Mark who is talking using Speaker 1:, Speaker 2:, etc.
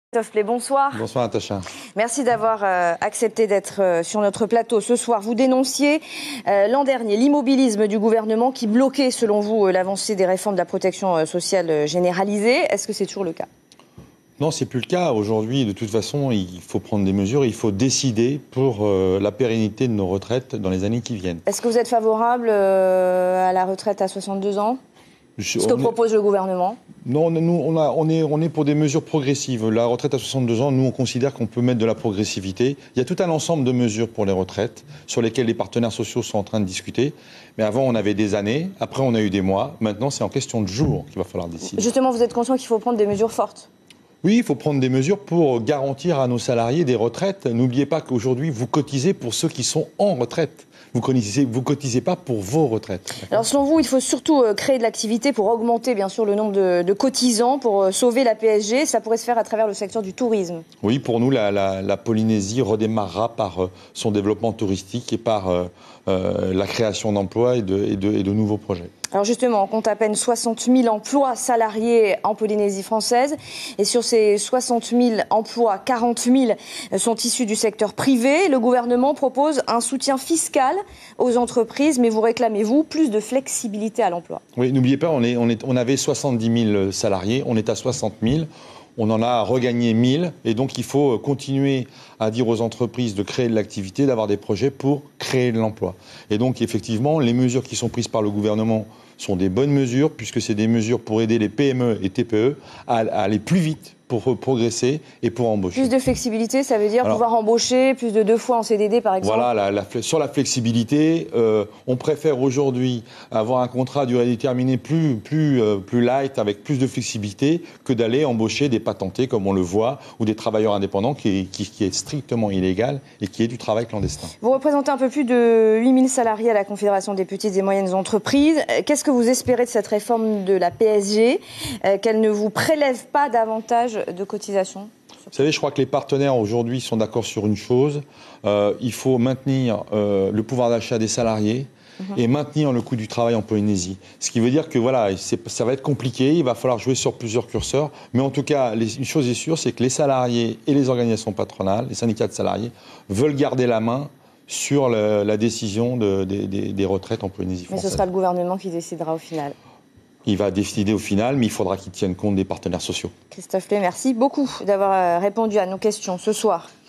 Speaker 1: Christophe Play, bonsoir.
Speaker 2: Bonsoir Natacha.
Speaker 1: Merci d'avoir accepté d'être sur notre plateau ce soir. Vous dénonciez l'an dernier l'immobilisme du gouvernement qui bloquait, selon vous, l'avancée des réformes de la protection sociale généralisée. Est-ce que c'est toujours le cas ?
Speaker 2: Non, c'est plus le cas. Aujourd'hui, de toute façon, il faut prendre des mesures. Il faut décider pour la pérennité de nos retraites dans les années qui viennent.
Speaker 1: Est-ce que vous êtes favorable à la retraite à 62 ans ? Ce que propose le gouvernement ?
Speaker 2: Non, nous, on est pour des mesures progressives. La retraite à 62 ans, nous, on considère qu'on peut mettre de la progressivité. Il y a tout un ensemble de mesures pour les retraites sur lesquelles les partenaires sociaux sont en train de discuter. Mais avant, on avait des années. Après, on a eu des mois. Maintenant, c'est en question de jours qu'il va falloir décider.
Speaker 1: Justement, vous êtes conscient qu'il faut prendre des mesures fortes ?
Speaker 2: Oui, il faut prendre des mesures pour garantir à nos salariés des retraites. N'oubliez pas qu'aujourd'hui, vous cotisez pour ceux qui sont en retraite. Vous cotisez pas pour vos retraites.
Speaker 1: Alors selon vous, il faut surtout créer de l'activité pour augmenter bien sûr le nombre de cotisants, pour sauver la PSG. Ça pourrait se faire à travers le secteur du tourisme.
Speaker 2: Oui, pour nous, la Polynésie redémarrera par son développement touristique et par la création d'emplois et de nouveaux projets.
Speaker 1: Alors justement, on compte à peine 60 000 emplois salariés en Polynésie française. Et sur ces 60 000 emplois, 40 000 sont issus du secteur privé. Le gouvernement propose un soutien fiscal aux entreprises, mais vous réclamez, vous, plus de flexibilité à l'emploi.
Speaker 2: Oui, n'oubliez pas, on avait 70 000 salariés, on est à 60 000. On en a regagné 1000 et donc il faut continuer à dire aux entreprises de créer de l'activité, d'avoir des projets pour créer de l'emploi. Et donc effectivement, les mesures qui sont prises par le gouvernement sont des bonnes mesures puisque c'est des mesures pour aider les PME et TPE à aller plus vite pour progresser et pour embaucher.
Speaker 1: Plus de flexibilité, ça veut dire pouvoir embaucher plus de 2 fois en CDD par exemple ?
Speaker 2: Voilà, sur la flexibilité, on préfère aujourd'hui avoir un contrat à durée déterminée plus light, avec plus de flexibilité, que d'aller embaucher des patentés comme on le voit, ou des travailleurs indépendants qui est strictement illégal et qui est du travail clandestin.
Speaker 1: Vous représentez un peu plus de 8000 salariés à la Confédération des petites et moyennes entreprises. Qu'est-ce que vous espérez de cette réforme de la PSG ? Qu'elle ne vous prélève pas davantage de cotisation ?
Speaker 2: Vous savez, je crois que les partenaires aujourd'hui sont d'accord sur une chose. Il faut maintenir le pouvoir d'achat des salariés et maintenir le coût du travail en Polynésie. Ce qui veut dire que voilà, ça va être compliqué, il va falloir jouer sur plusieurs curseurs. Mais en tout cas, une chose est sûre, c'est que les salariés et les organisations patronales, les syndicats de salariés, veulent garder la main sur la décision des retraites en Polynésie française.
Speaker 1: Mais ce sera le gouvernement qui décidera au final.
Speaker 2: Il va décider au final, mais il faudra qu'il tienne compte des partenaires sociaux.
Speaker 1: Christophe Play, merci beaucoup d'avoir répondu à nos questions ce soir.